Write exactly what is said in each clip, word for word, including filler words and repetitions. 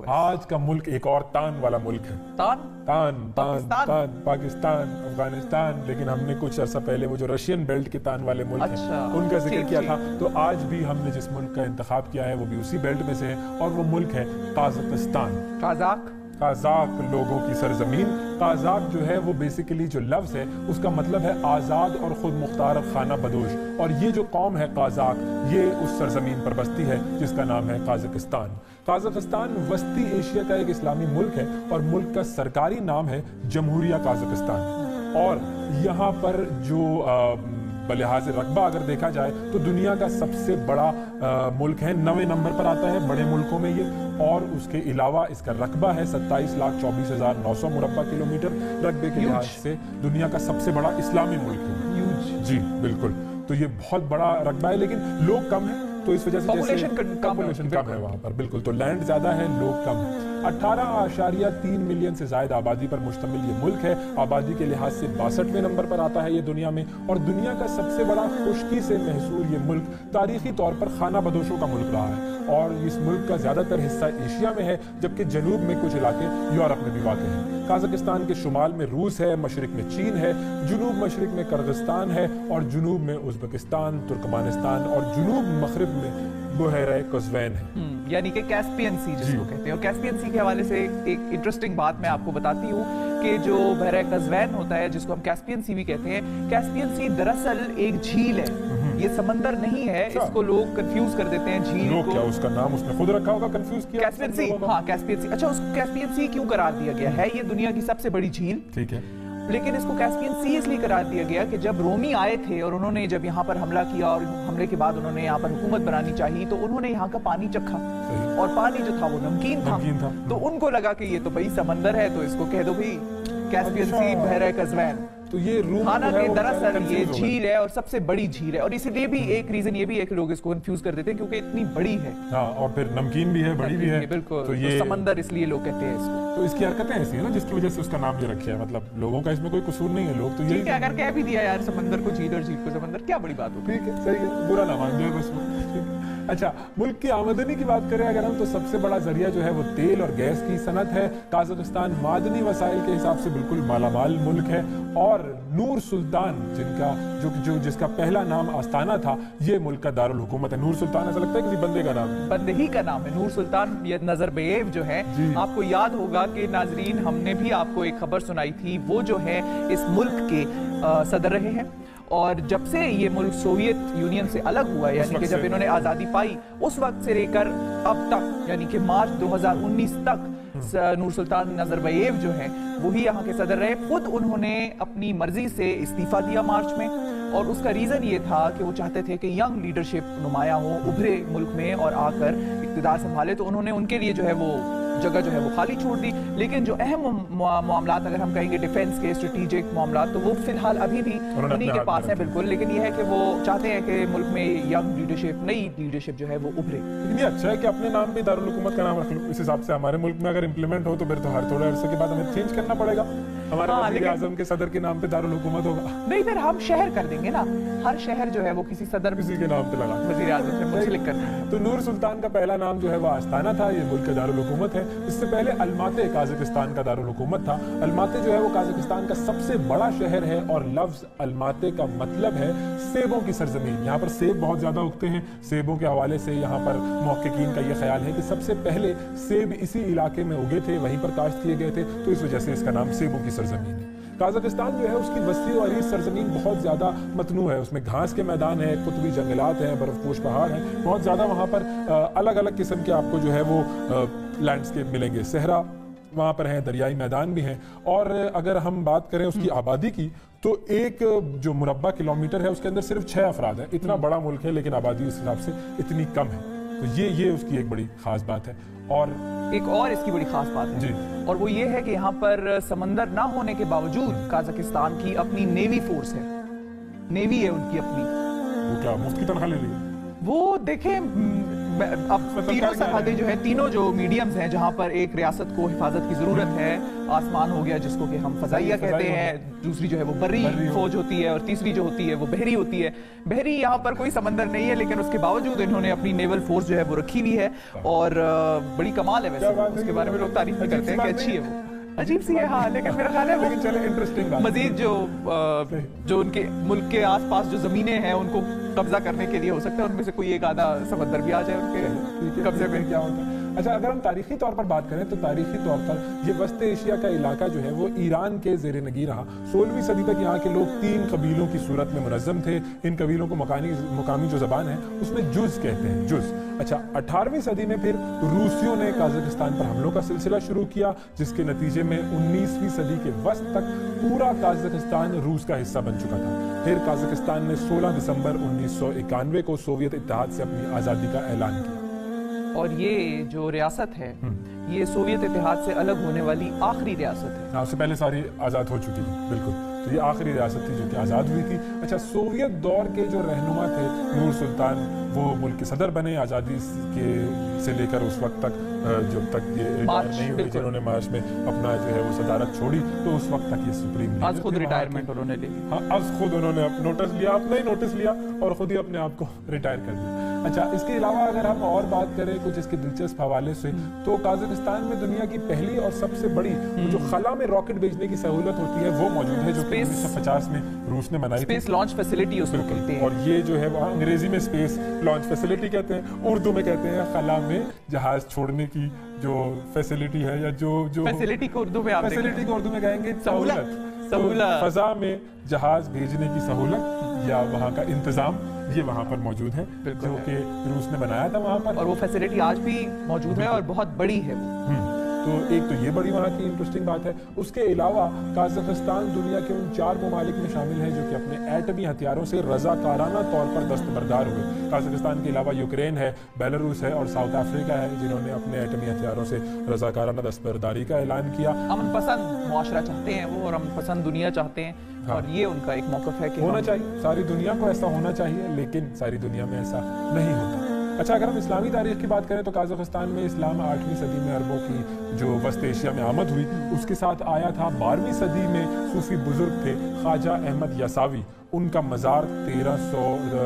آج کا ملک ایک اور تان والا ملک ہے. تان تان تان تان پاکستان، افغانستان. لیکن ہم نے کچھ عرصہ پہلے وہ جو رشین بیلٹ کے تان والے ملک ہیں ان کا ذکر کیا تھا. تو آج بھی ہم نے جس ملک کا انتخاب کیا ہے وہ بھی اسی بیلٹ میں سے ہے، اور وہ ملک ہے قازقستان. قازاق قازاق لوگوں کی سرزمین. قازاق جو ہے وہ بیسیکلی جو لفظ ہے اس کا مطلب ہے آزاد اور خود مختار خانہ بدوش. اور یہ جو قوم ہے قازاق یہ اس سرزمین پر بستی ہے جس کا نام ہے قازقستان. قازقستان وسطی ایشیا کا ایک اسلامی ملک ہے اور ملک کا سرکاری نام ہے جمہوریہ قازقستان. اور یہاں پر جو بلحاظ رقبہ اگر دیکھا جائے تو دنیا کا سب سے بڑا ملک ہے، نویں نمبر پر آتا ہے بڑے ملکوں میں یہ. اور اس کے علاوہ اس کا رقبہ ہے ستائیس لاکھ چوبیس ہزار نو سو مربع کلومیٹر. رقبے کے لحاظ سے دنیا کا سب سے بڑا اسلامی ملک ہے. جی بالکل. تو یہ بہت بڑا رقبہ ہے لیکن لوگ کم ہیں تو اس وجہ سے پاپولیشن کم ہے وہاں پر. بالکل. تو لینڈ زیادہ ہے، لوگ کم ہیں. اٹھارہ اشاریہ تین ملین سے زائد آبادی پر مشتمل یہ ملک ہے. آبادی کے لحاظ سے باسٹھویں نمبر پر آتا ہے یہ دنیا میں. اور دنیا کا سب سے بڑا خشکی سے محصور یہ ملک تاریخی طور پر خانہ بدوشوں کا ملک رہا ہے. اور اس ملک کا زیادہ تر حصہ ایشیا میں ہے جبکہ جنوب میں کچھ علاقے یورپ میں بھی واقع ہیں. قازقستان کے شمال میں روس ہے، مشرق میں چین ہے، جنوب مشرق میں کرغستان ہے، اور جنوب میں ازبکستان، ترکمانستان، اور جنوب مغرب میں بحیرہ قزوین ہے. یعنی کہ کیسپین سی جس کو کہتے ہیں. اور کیسپین سی کے حوالے سے ایک انٹرسٹنگ بات میں آپ کو بتاتی ہوں کہ جو بحیرہ قزوین ہوتا ہے جس کو ہم کیسپین سی بھی کہتے ہیں، کیسپین سی دراصل ایک جھیل ہے، یہ سمندر نہیں ہے. اس کو لوگ کنفیوز کر دیتے ہیں جھیل کو. کیا اس کا نام اس نے خود رکھا ہوگا کنفیوز کیا؟ Caspian sea. ہاں کیسپین سی. اچھا اس کو کیسپین سی کیوں قرار دیا گیا ہے؟ یہ دنیا کی سب سے بڑی جھیل ٹھیک ہے لیکن اس کو کیسپین سی اس لیے قرار دیا گیا کہ جب رومی آئے تھے اور انہوں نے جب یہاں پر حملہ کیا اور حملے کے بعد انہوں نے یہاں پر حکومت بنانی چاہی تو انہوں نے یہاں کا پانی چکھا اور پانی جو تھا وہ نمکین تھا. تو ان کو لگا کہ یہ تو بھئی سمندر ہے تو اس کو کہہ دو بھئی کیسپین سی بحیرہ قزوین. تو یہ حالانکہ دراصل یہ جھیل ہے اور سب سے بڑی جھیل ہے. اور اسی لیے بھی ایک ریزن یہ بھی ہے کہ لوگ اس کو کنفیوز کر دیتے ہیں کیونکہ اتنی بڑی ہے. ہاں اور پھر نمکین بھی ہے، بڑی بھی ہے. بالکل. تو یہ سمندر اس لیے لوگ کہتے ہیں اس کو. تو اس کی حرکتیں ایسی ہیں نا جس کی وجہ سے اس کا نام یہ رکھا ہے. مطلب لوگوں کا اس میں کوئی قصور نہیں ہے. لوگ تو یہ اگر کہہ بھی دیا یار سمندر کو جھیل اور جھیل کو سمندر، کیا بڑی بات ہو. ٹھیک ہے صحیح ہے، برا نہ مان جائے بس. اچھا ملک کی آمدنی کی بات کریں اگر ہم تو سب سے بڑا ذریعہ جو ہے وہ تیل اور گیس کی صنعت ہے. قازقستان معدنی وسائل کے حساب سے بالکل مالا مال ملک ہے. اور نور سلطان جن کا جو, جو جس کا پہلا نام آستانہ تھا یہ ملک کا دارالحکومت ہے. نور سلطان ایسا لگتا ہے کسی بندے کا نام ہے، بندے ہی کا نام ہے نور سلطان. یہ نظربییو جو ہے آپ کو یاد ہوگا کہ ناظرین ہم نے بھی آپ کو ایک خبر سنائی تھی، وہ جو ہے اس ملک کے صدر رہے ہیں. اور جب سے یہ ملک سوویت یونین سے الگ ہوا یعنی کہ جب انہوں نے آزادی پائی اس وقت سے لے کر اب تک یعنی کہ مارچ دو ہزار انیس تک نور سلطان نظربییو جو ہیں وہی یہاں کے صدر رہے. خود انہوں نے اپنی مرضی سے استعفیٰ دیا مارچ میں اور اس کا ریزن یہ تھا کہ وہ چاہتے تھے کہ ینگ لیڈرشپ نمایاں ہو، ابھرے ملک میں اور آ کر اقتدار سنبھالے. تو انہوں نے ان کے لیے جو ہے وہ جگہ جو ہے وہ خالی چھوڑ دی. لیکن جو اہم معاملات اگر ہم کہیں گے ڈیفنس کے اسٹریٹیجک معاملات تو وہ فی الحال ابھی بھی انہی کے پاس ہیں. بالکل. لیکن یہ ہے کہ وہ چاہتے ہیں کہ ملک میں ینگ لیڈرشپ، نئی لیڈرشپ جو ہے وہ ابھرے. لیکن یہ اچھا ہے کہ اپنے نام پہ دارالحکومت کا نام رکھ لو. اس حساب سے ہمارے ملک میں اگر امپلیمنٹ ہو تو پھر تو ہر تھوڑے عرصے کے بعد ہمیں چینج کرنا پڑے گا. ہمارے وزیر اعظم کے صدر کے نام پہ دارالحکومت ہوگا نہیں، پھر ہم شہر کر دیں گے نا. ہر شہر جو ہے وہ کسی صدر کسی کے نام پہ لگا وزیر اعظم سے منسلک کرنا ہے. تو نور سلطان کا پہلا نام جو ہے وہ آستانہ تھا. یہ ملک کا دارالحکومت ہے. اس سے پہلے الماتے قازقستان کا دارالحکومت تھا. الماتے جو ہے وہ قازقستان کا سب سے بڑا شہر ہے اور لفظ الماتے کا مطلب ہے سیبوں کی سرزمین. یہاں پر سیب بہت زیادہ اگتے ہیں. سیبوں کے حوالے سے یہاں پر محققین کا یہ خیال ہے کہ سب سے پہلے سیب اسی علاقے میں اگے تھے، وہیں پر کاشت کیے گئے تھے. تو اس وجہ سے اس کا نام سیبوں کی سرزمین ہے. قازقستان جو ہے اس کی وسیع و عریض سرزمین بہت زیادہ متنوع ہے. اس میں گھاس کے میدان ہیں، قطبی جنگلات ہیں، برف پوش پہاڑ ہیں. بہت زیادہ وہاں پر الگ الگ قسم کے آپ کو جو ہے وہ لینڈسکیپ ملیں گے. صحرا وہاں پر ہیں، دریائی میدان بھی ہیں. اور اگر ہم بات کریں اس کی آبادی کی تو ایک جو مربع کلومیٹر ہے اس کے اندر صرف چھ افراد ہیں. اتنا بڑا ملک ہے لیکن آبادی اس حساب سے اتنی کم ہے. تو یہ یہ اس کی ایک بڑی خاص بات ہے. اور ایک اور اس کی بڑی خاص بات ہے جی اور وہ یہ ہے کہ یہاں پر سمندر نہ ہونے کے باوجود قازقستان کی اپنی نیوی فورس ہے. نیوی ہے ان کی اپنی. وہ کیا مفت کی تنخواہ لے رہی ہے؟ وہ دیکھیں اب تینوں سرحدیں جو ہے تینوں جو میڈیمز ہیں جہاں پر ایک ریاست کو حفاظت کی ضرورت ہے، آسمان ہو گیا جس کو کہ ہم فضائیہ کہتے ہیں، دوسری جو ہے وہ بری فوج ہوتی ہے، اور تیسری جو ہوتی ہے وہ بحری ہوتی ہے۔ بحری یہاں پر کوئی سمندر نہیں ہے لیکن اس کے باوجود انہوں نے اپنی نیول فورس جو ہے وہ رکھی ہوئی ہے، اور بڑی کمال ہے ویسے، اس کے بارے میں لوگ تعریف بھی کرتے ہیں کہ اچھی ہے، وہ عجیب سی ہے ہاں، لیکن میرا خیال ہے وہ مزید جو جو ان کے ملک کے آس پاس جو زمینیں ہیں ان کو قبضہ کرنے کے لیے ہو سکتا ہے ان میں سے کوئی ایک آدھا سمندر بھی آ جائے ان کے قبضے میں۔ کیا ہوتا ہے؟ اچھا، اگر ہم تاریخی طور پر بات کریں تو تاریخی طور پر یہ وسط ایشیا کا علاقہ جو ہے وہ ایران کے زیر نگی رہا۔ سولہویں صدی تک یہاں کے لوگ تین قبیلوں کی صورت میں منظم تھے۔ ان قبیلوں کو مقامی مقامی جو زبان ہے اس میں جز کہتے ہیں، جز۔ اچھا، اٹھارہویں صدی میں پھر روسیوں نے قازقستان پر حملوں کا سلسلہ شروع کیا، جس کے نتیجے میں انیسویں صدی کے وسط تک پورا قازقستان روس کا حصہ بن چکا تھا۔ پھر قازقستان نے سولہ دسمبر انیس سو اکانوے کو سوویت اتحاد سے اپنی آزادی کا اعلان کیا۔ اور یہ جو ریاست ہے یہ سوویت اتحاد سے الگ ہونے والی آخری ریاست ہے۔ اس سے پہلے ساری آزاد ہو چکی تھی، بالکل، تو یہ آخری ریاست تھی جو کہ آزاد ہوئی تھی۔ اچھا، سوویت دور کے جو رہنما تھے نور سلطان، وہ ملک کے صدر بنے آزادی کے سے لے کر اس وقت تک جب تک یہ ریٹائر نہیں ہوئے، جنہوں نے مارچ میں اپنا جو ہے وہ صدارت چھوڑی، تو اس وقت تک یہ سپریم لیڈر آج خود ریٹائرمنٹ انہوں نے لی۔ ہاں، آج خود انہوں نے نوٹس لیا، اپنا ہی نوٹس لیا اور خود ہی اپنے آپ کو ریٹائر کر دیا۔ اچھا، اس کے علاوہ اگر ہم اور بات کریں کچھ اس کے دلچسپ حوالے سے، تو قازقستان میں دنیا کی پہلی اور سب سے بڑی جو خلا میں راکٹ بھیجنے کی سہولت ہوتی ہے وہ موجود ہے، جو انیس سو پچاس میں روس نے بنائی تھی۔ اسپیس لانچ فیسلٹی اس کو کہتے ہیں، اور یہ جو ہے وہ انگریزی میں اسپیس لانچ فیسلٹی کہتے ہیں، اردو میں کہتے ہیں خلا میں جہاز چھوڑنے کی جو فیسلٹی ہے، یا جو جو فیسلٹی کو اردو میں آپ فیسلٹی کو اردو میں کہیں گے سہولت، سہولت، فضا میں جہاز بھیجنے کی سہولت یا وہاں کا انتظام، یہ وہاں پر موجود ہے، جو کہ روس نے بنایا تھا وہاں پر، اور وہ فیسلٹی آج بھی موجود ہے اور بہت بڑی ہے وہ۔ تو ایک تو یہ بڑی وہاں کی انٹرسٹنگ بات ہے۔ اس کے علاوہ قازقستان دنیا کے ان چار ممالک میں شامل ہے جو کہ اپنے ایٹمی ہتھیاروں سے رضاکارانہ طور پر دستبردار ہوئے۔ قازقستان کے علاوہ یوکرین ہے، بیلاروس ہے اور ساؤتھ افریقہ ہے، جنہوں نے اپنے ایٹمی ہتھیاروں سے رضاکارانہ دستبرداری کا اعلان کیا۔ امن پسند معاشرہ چاہتے ہیں وہ، اور امن پسند دنیا چاہتے ہیں، اور یہ ان کا ایک موقف ہے کہ ہونا چاہیے، ساری دنیا کو ایسا ہونا چاہیے، لیکن ساری دنیا میں ایسا نہیں ہوتا۔ اچھا، اگر ہم اسلامی تاریخ کی بات کریں تو قازقستان میں اسلام آٹھویں صدی میں عربوں کی جو وسط ایشیا میں آمد ہوئی، اس کے ساتھ آیا تھا بارہویں صدی میں صوفی بزرگ تھے خواجہ احمد یساوی، ان کا مزار تیرہ سو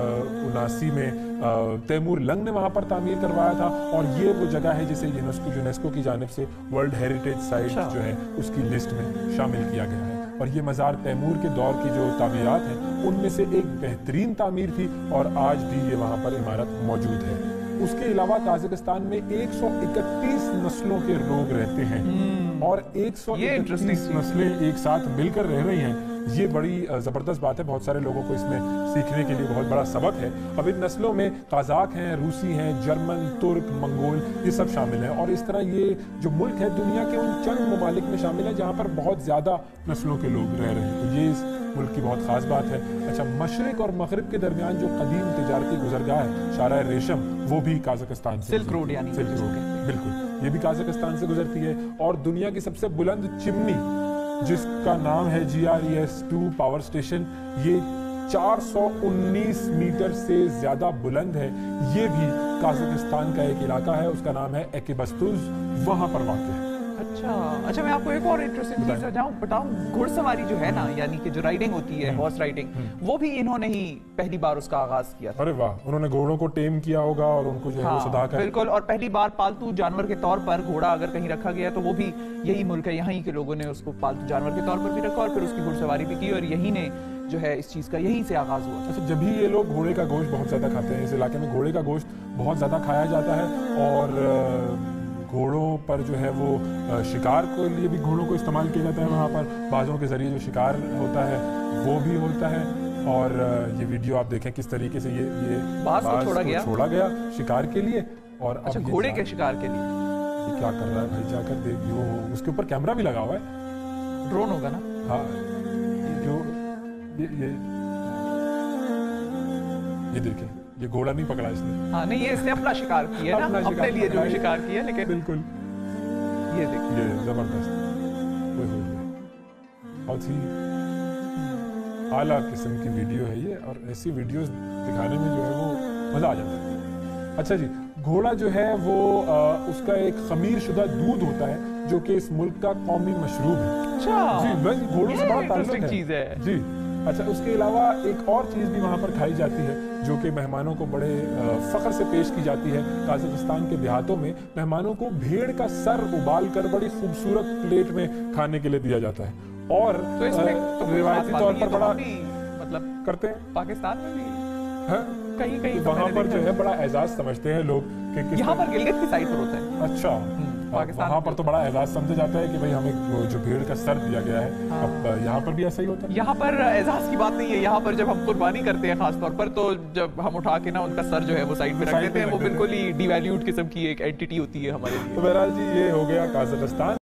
اناسی میں تیمور لنگ نے وہاں پر تعمیر کروایا تھا، اور یہ وہ جگہ ہے جسے یونیسکو یونیسکو کی جانب سے ورلڈ ہیریٹیج سائٹ جو ہے اس کی لسٹ میں شامل کیا گیا ہے۔ اور یہ مزار تیمور کے دور کی جو تعمیرات ہیں ان میں سے ایک بہترین تعمیر تھی، اور آج بھی یہ وہاں پر عمارت موجود ہے۔ اس کے علاوہ قازقستان میں ایک سو اکتیس نسلوں کے لوگ رہتے ہیں، اور ایک سو اکتیس نسلیں ایک ساتھ مل کر رہ رہی ہیں۔ یہ بڑی زبردست بات ہے، بہت سارے لوگوں کو اس میں سیکھنے کے لیے بہت بڑا سبق ہے۔ اب ان نسلوں میں قازاق ہیں، روسی ہیں، جرمن، ترک، منگول، یہ سب شامل ہیں، اور اس طرح یہ جو ملک ہے دنیا کے ان چند ممالک میں شامل ہے جہاں پر بہت زیادہ نسلوں کے لوگ رہ رہے ہیں، تو یہ اس ملک کی بہت خاص بات ہے۔ اچھا، مشرق اور مغرب کے درمیان جو قدیم تجارتی گزرگاہ ہے شارع ریشم، وہ بھی قازقستان سے سلک روڈ، یعنی سلک روڈ، بالکل، یہ بھی قازقستان سے گزرتی ہے۔ اور دنیا کی سب سے بلند چمنی جس کا نام ہے G R E S two power station, یہ چار سو انیس میٹر سے زیادہ بلند ہے، یہ بھی قازقستان کا ایک علاقہ ہے، اس کا نام ہے ایکیبستوز، وہاں پر واقع ہے۔ اچھا اچھا میں آپ کو ایک اور انٹرسٹنگ چیز بتاؤں، گھڑ سواری جو ہے نا، یعنی کہ جو رائڈنگ ہوتی ہے، ہارس رائڈنگ، وہ بھی انہوں نے ہی پہلی بار اس کا آغاز کیا تھا۔ ارے واہ، انہوں نے گھوڑوں کو ٹیم کیا ہوگا اور ان کو جو ہے وہ صدا کر، بالکل، اور پہلی بار پالتو جانور کے طور پر گھوڑا اگر کہیں رکھا گیا تو وہ بھی یہی ملک ہے، یہیں کے لوگوں نے اس کو پالتو جانور کے طور پر بھی رکھا اور پھر اس کی گھڑ سواری بھی کی، اور یہی نے جو ہے اس چیز کا یہیں سے آغاز ہوا۔ اچھا، جب بھی یہ لوگ گھوڑے کا گوشت بہت زیادہ کھاتے ہیں، اس علاقے میں گھوڑے کا گوشت بہت زیادہ کھایا جاتا ہے، اور گھوڑوں پر جو ہے وہ شکار کے لیے بھی گھوڑوں کو استعمال کیا جاتا ہے، وہاں پر بازوں کے ذریعے جو شکار ہوتا ہے وہ بھی ہوتا ہے۔ اور یہ ویڈیو آپ دیکھیں کس طریقے سے یہ یہ باز کو چھوڑا گیا چھوڑا گیا شکار کے لیے، اور اچھا گھوڑے کے شکار کے لیے یہ کیا کر رہا ہے بھائی، جا کر دیکھ، وہ اس کے اوپر کیمرہ بھی لگا ہوا ہے، ڈرون ہوگا نا، ہاں، جو یہ یہ دیکھیں، یہ گھوڑا نہیں پکڑا اس نے، ہاں نہیں، یہ اس نے اپنا شکار کیا نا، اپنے لیے جو شکار کیا، لیکن بالکل یہ دیکھیں، یہ زبردست، بہت ہی اعلیٰ قسم کی ویڈیو ہے یہ، اور ایسی ویڈیوز دکھانے میں جو ہے وہ مزہ آ جاتا ہے۔ اچھا جی، घोड़ा जो है वो आ, उसका एक खमीर शुदा दूध होता है जो कि इस मुल्क का कौमी मशरूब है। अच्छा जी, वही घोड़ों से बड़ा ताल्लुक इंटरेस्टिंग है। चीज है। जी अच्छा, उसके अलावा एक और चीज़ भी वहाँ पर खाई जाती है जो कि मेहमानों को बड़े फ़ख्र से पेश की जाती है। काज़ाकिस्तान के देहातों में मेहमानों को भेड़ का सर उबाल कर बड़ी खूबसूरत प्लेट में खाने के लिए दिया जाता है। और तो इसमें तो रिवायती तौर पर बड़ा मतलब करते हैं पाकिस्तान में भी है? कहीं कहीं तो वहाँ मैंने पर देखा जो है बड़ा एजाज समझते हैं लोग कि किस यहाँ तरह- पर गिलगित की साइड पर होता है। अच्छा, पाकिस्तान वहाँ में पर तो बड़ा एजाज समझा जाता है कि भाई हमें वो जो भेड़ का सर दिया गया है। हाँ। अब यहाँ पर भी ऐसा ही होता है। यहाँ पर एजाज की बात नहीं है। यहाँ पर जब हम कुर्बानी करते हैं खास तौर पर, तो जब हम उठा के ना उनका सर जो है वो साइड में रख साइड देते में हैं, रख वो देते हैं। बिल्कुल ही डिवैल्यूड किस्म की एक एंटिटी होती है हमारे लिए। तो बहरहाल जी ये हो गया काज़ाकिस्तान।